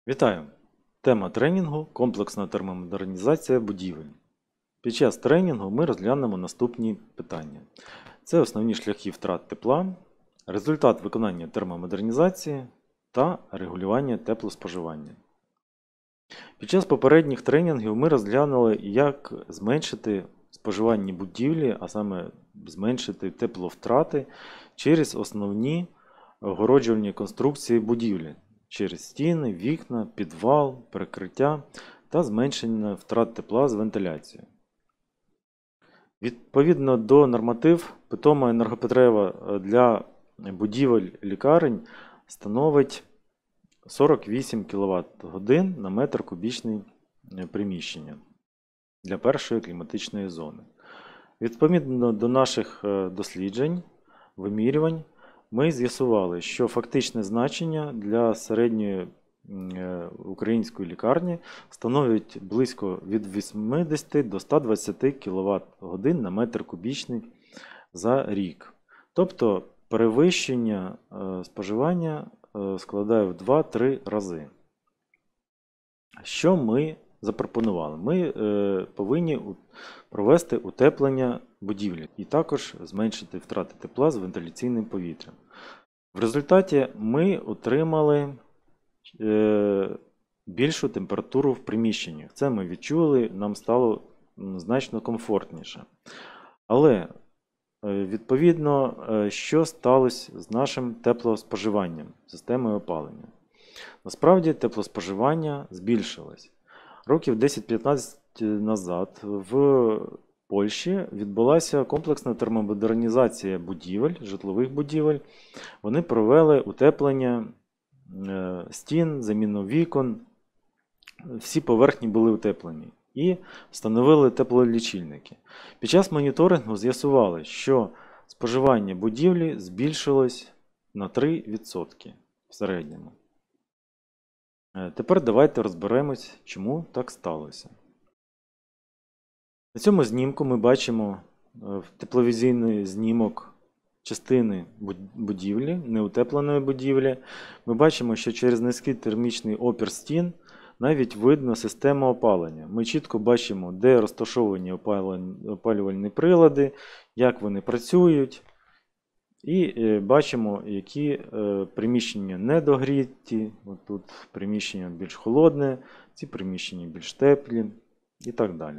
Вітаю! Тема тренінгу – комплексна термомодернізація будівель. Під час тренінгу ми розглянемо наступні питання. Це основні шляхи втрат тепла, результат виконання термомодернізації та регулювання теплоспоживання. Під час попередніх тренінгів ми розглянули, як зменшити споживання будівлі, а саме зменшити тепловтрати через основні огороджувальні конструкції будівлі. Через стіни, вікна, підвал, перекриття та зменшення втрат тепла з вентиляцією. Відповідно до норматив, питома енергопотреба для будівель лікарень становить 48 кВт годин на метр кубічний приміщення для першої кліматичної зони. Відповідно до наших досліджень, вимірювань, ми з'ясували, що фактичне значення для середньої української лікарні становить близько від 80 до 120 кВт годин на метр кубічний за рік. Тобто перевищення споживання складає в 2-3 рази. Що ми запропонували? Ми повинні провести утеплення будівлі і також зменшити втрати тепла з вентиляційним повітрям. В результаті ми отримали більшу температуру в приміщеннях. Це ми відчули, нам стало значно комфортніше. Але, відповідно, що сталося з нашим теплоспоживанням, системою опалення? Насправді теплоспоживання збільшилось. Років 10-15 назад в Польщі відбулася комплексна термомодернізація будівель, житлових будівель. Вони провели утеплення стін, заміну вікон. Всі поверхні були утеплені і встановили теплолічильники. Під час моніторингу з'ясували, що споживання будівлі збільшилось на 3% в середньому. Тепер давайте розберемось, чому так сталося. На цьому знімку ми бачимо тепловізійний знімок частини будівлі, неутепленої будівлі. Ми бачимо, що через низький термічний опір стін навіть видно систему опалення. Ми чітко бачимо, де розташовані опалювальні прилади, як вони працюють. І бачимо, які приміщення недогріті, тут приміщення більш холодне, ці приміщення більш теплі і так далі.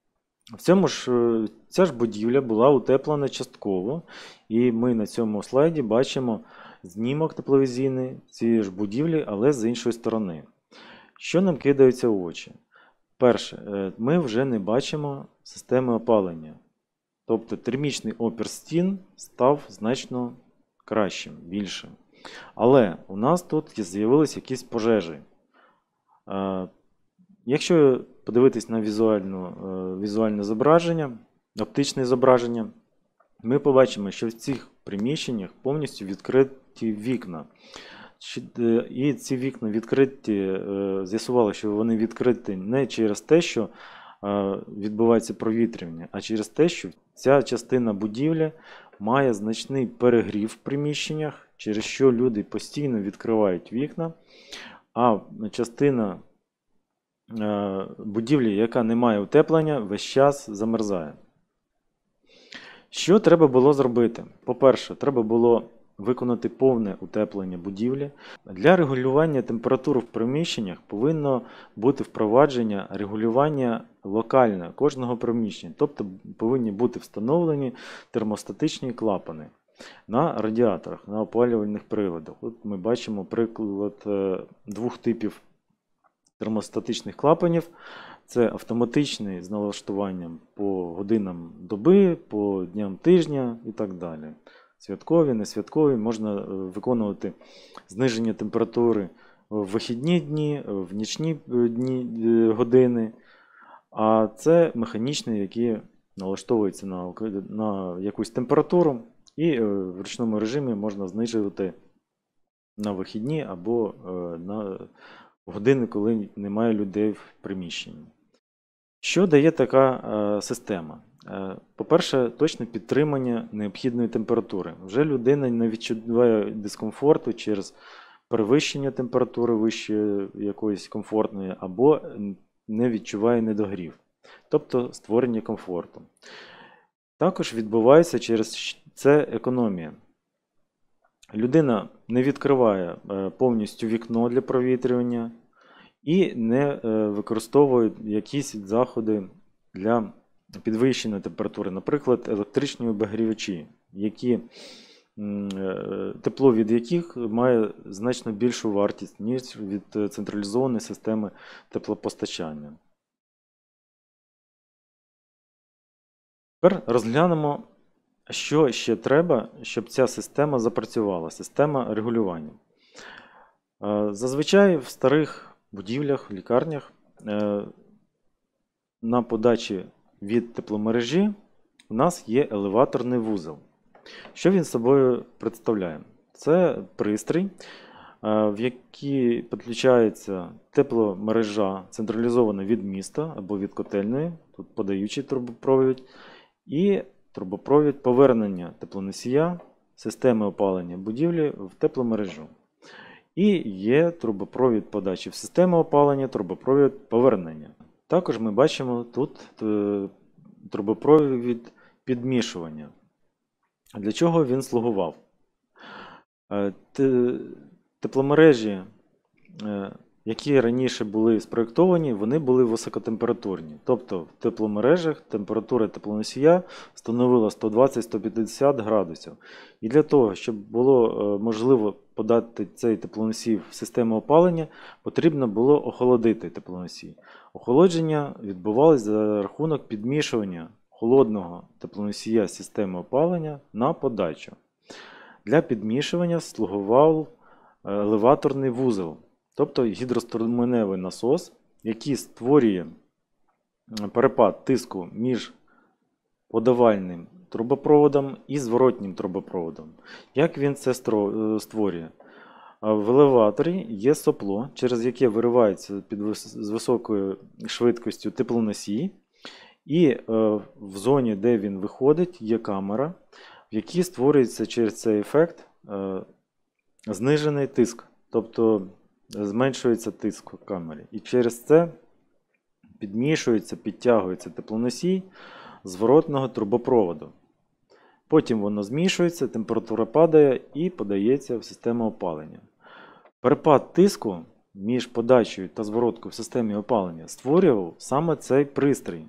Ця ж будівля була утеплена частково, і ми на цьому слайді бачимо знімок тепловізійний цієї ж будівлі, але з іншої сторони. Що нам кидається в очі? Перше, ми вже не бачимо системи опалення. Тобто термічний опір стін став значно кращим, більшим. Але у нас тут з'явилися якісь пожежі. Якщо подивитись на візуальне зображення, оптичне зображення, ми побачимо, що в цих приміщеннях повністю відкриті вікна. І ці вікна відкриті, з'ясували, що вони відкриті не через те, що відбувається провітрювання, а через те, що ця частина будівлі має значний перегрів в приміщеннях, через що люди постійно відкривають вікна, а частина будівлі, яка не має утеплення, весь час замерзає. Що треба було зробити? По-перше, треба було виконати повне утеплення будівлі. Для регулювання температури в приміщеннях повинно бути впровадження регулювання локальне кожного приміщення. Тобто повинні бути встановлені термостатичні клапани на радіаторах, на опалювальних приладах. От ми бачимо приклад двох типів термостатичних клапанів. Це автоматичний з налаштуванням по годинам доби, по дням тижня і так далі. Святкові, несвяткові, можна виконувати зниження температури в вихідні дні, в нічні години. А це механічні, які налаштовуються на якусь температуру і в ручному режимі можна знижувати на вихідні або на години, коли немає людей в приміщенні. Що дає така система? По-перше, точне підтримання необхідної температури. Вже людина не відчуває дискомфорту через перевищення температури вище якоїсь комфортної, або не відчуває недогрів, тобто створення комфорту. Також відбувається через це економія. Людина не відкриває повністю вікно для провітрювання і не використовує якісь заходи для підвищення температури, наприклад, електричні обігрівачі, тепло від яких має значно більшу вартість, ніж від централізованої системи теплопостачання. Тепер розглянемо, що ще треба, щоб ця система запрацювала, система регулювання. Зазвичай в старих будівлях, лікарнях на подачі від тепломережі у нас є елеваторний вузол. Що він собою представляє? Це пристрій, в який підключається тепломережа, централізована від міста або від котельної, тут подаючий трубопровід, і трубопровід повернення теплоносія системи опалення будівлі в тепломережу. І є трубопровід подачі в систему опалення, трубопровід повернення. Також ми бачимо тут трубопровід підмішування. Для чого він слугував? Тепломережі, які раніше були спроєктовані, вони були високотемпературні. Тобто в тепломережах температура теплоносія становила 120-150 градусів. І для того, щоб було можливо подати цей теплоносій в систему опалення, потрібно було охолодити теплоносій. Охолодження відбувалося за рахунок підмішування холодного теплоносія з системи опалення на подачу. Для підмішування слугував елеваторний вузол, тобто гідроструменевий насос, який створює перепад тиску між подавальним трубопроводом і зворотнім трубопроводом. Як він це створює? В елеваторі є сопло, через яке виривається з високою швидкістю теплоносій, і в зоні, де він виходить, є камера, в якій створюється через цей ефект знижений тиск, тобто зменшується тиск в камері. І через це підмішується, підтягується теплоносій зворотного трубопроводу. Потім воно змішується, температура падає і подається в систему опалення. Перепад тиску між подачею та звороткою в системі опалення створював саме цей пристрій.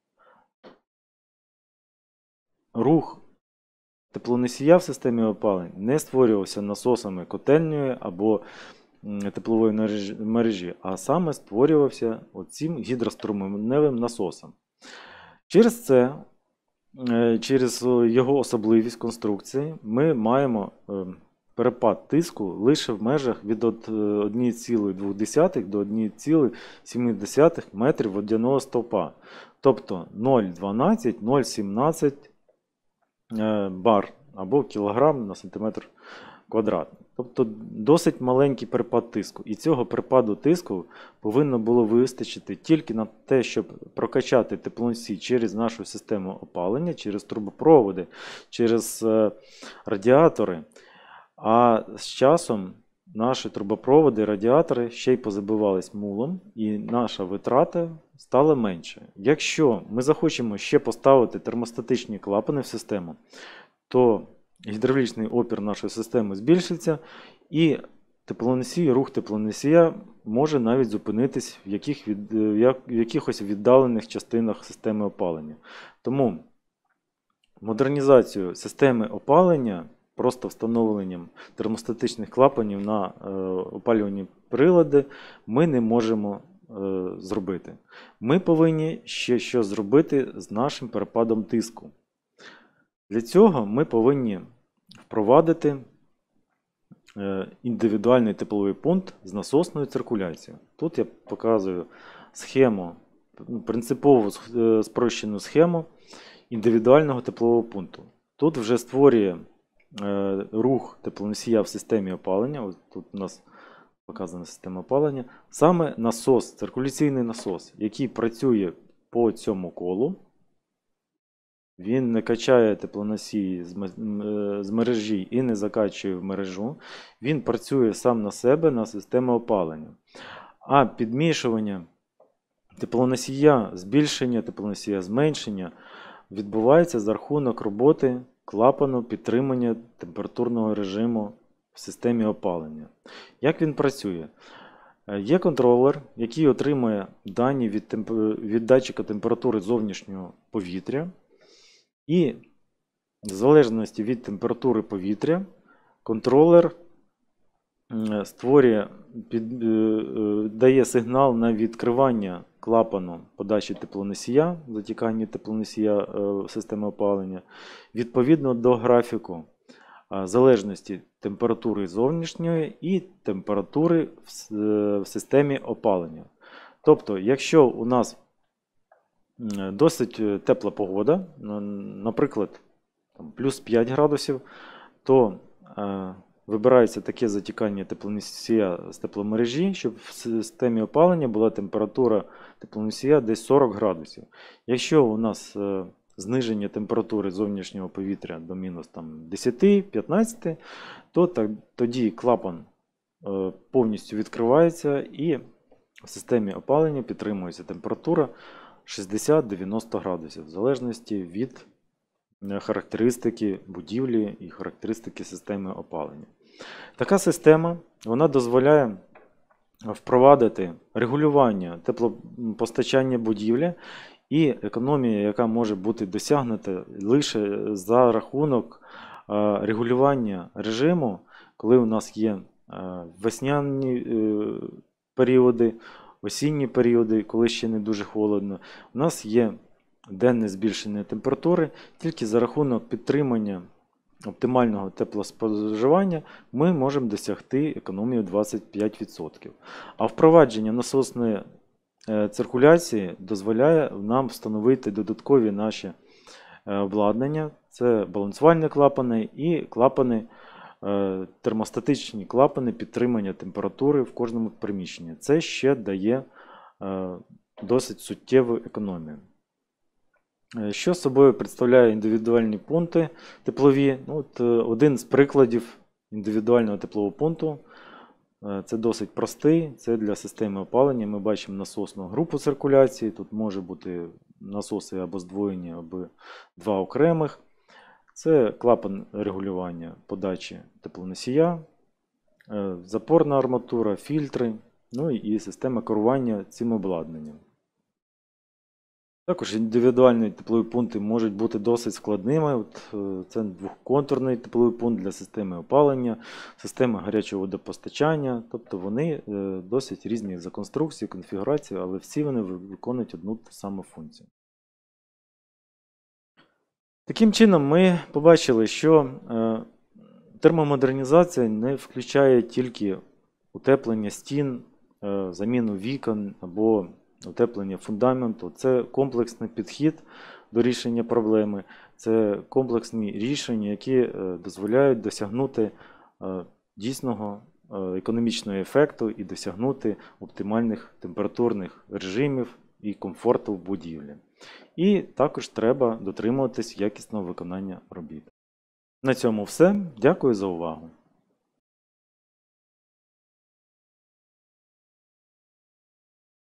Рух теплоносія в системі опалення не створювався насосами котельної або теплової мережі, а саме створювався оцим гідроструменевим насосом. Через це, через його особливість конструкції, ми маємо перепад тиску лише в межах від 1,2 до 1,7 метрів водяного стовпа, тобто 0,12-0,17 бар або кілограм на сантиметр квадратний. Тобто досить маленький перепад тиску. І цього перепаду тиску повинно було вистачити тільки на те, щоб прокачати теплоносій через нашу систему опалення, через трубопроводи, через радіатори. А з часом наші трубопроводи, радіатори ще й позабивались мулом, і наша витрата стала менше. Якщо ми захочемо ще поставити термостатичні клапани в систему, то гідравлічний опір нашої системи збільшиться, і рух теплоносія може навіть зупинитись в якихось віддалених частинах системи опалення. Тому модернізацію системи опалення просто встановленням термостатичних клапанів на опалювальні прилади ми не можемо зробити. Ми повинні ще щось зробити з нашим перепадом тиску. Для цього ми повинні впровадити індивідуальний тепловий пункт з насосною циркуляцією. Тут я показую схему, принципово спрощену схему індивідуального теплового пункту. Тут вже створює рух теплоносія в системі опалення. Ось тут у нас показана система опалення. Саме насос, циркуляційний насос, який працює по цьому колу він не качає теплоносій з мережі і не закачує в мережу. Він працює сам на себе на систему опалення. А підмішування теплоносія, збільшення теплоносія, зменшення відбувається за рахунок роботи клапану підтримання температурного режиму в системі опалення. Як він працює? Є контролер, який отримує дані від датчика температури зовнішнього повітря. І в залежності від температури повітря контролер дає сигнал на відкривання клапану подачі теплоносія, затікання теплоносія в систему опалення, відповідно до графіку залежності температури зовнішньої і температури в системі опалення. Тобто, якщо у нас досить тепла погода, наприклад, плюс 5 градусів, то вибирається таке затікання теплоносія з тепломережі, щоб в системі опалення була температура теплоносія десь 40 градусів. Якщо у нас зниження температури зовнішнього повітря до мінус 10-15, то тоді клапан повністю відкривається і в системі опалення підтримується температура 60-90 градусів, в залежності від характеристики будівлі і характеристики системи опалення. Така система вона дозволяє впровадити регулювання теплопостачання будівлі і економія, яка може бути досягнута лише за рахунок регулювання режиму, коли у нас є весняні періоди, осінні періоди, коли ще не дуже холодно. У нас є денне збільшення температури, тільки за рахунок підтримання оптимального теплоспоживання ми можемо досягти економію 25%. А впровадження насосної циркуляції дозволяє нам встановити додаткові наші обладнання. Це балансувальні клапани і клапани, термостатичні клапани підтримання температури в кожному приміщенні. Це ще дає досить суттєву економію. Що собою представляє індивідуальні пункти теплові? Один з прикладів індивідуального теплового пункту. Це досить простий, це для системи опалення. Ми бачимо насосну групу циркуляції. Тут може бути насоси або здвоєні, або два окремих. Це клапан регулювання подачі теплоносія, запорна арматура, фільтри, і система керування цим обладнанням. Також індивідуальні теплові пункти можуть бути досить складними. Це двохконтурний тепловий пункт для системи опалення, системи гарячого водопостачання. Тобто вони досить різні за конструкцією, конфігурацією, але всі вони виконують одну ту саму функцію. Таким чином ми побачили, що термомодернізація не включає тільки утеплення стін, заміну вікон або утеплення фундаменту. Це комплексний підхід до рішення проблеми, це комплексні рішення, які дозволяють досягнути дійсного економічного ефекту і досягнути оптимальних температурних режимів і комфорту в будівлі. І також треба дотримуватись якісного виконання робіт. На цьому все. Дякую за увагу.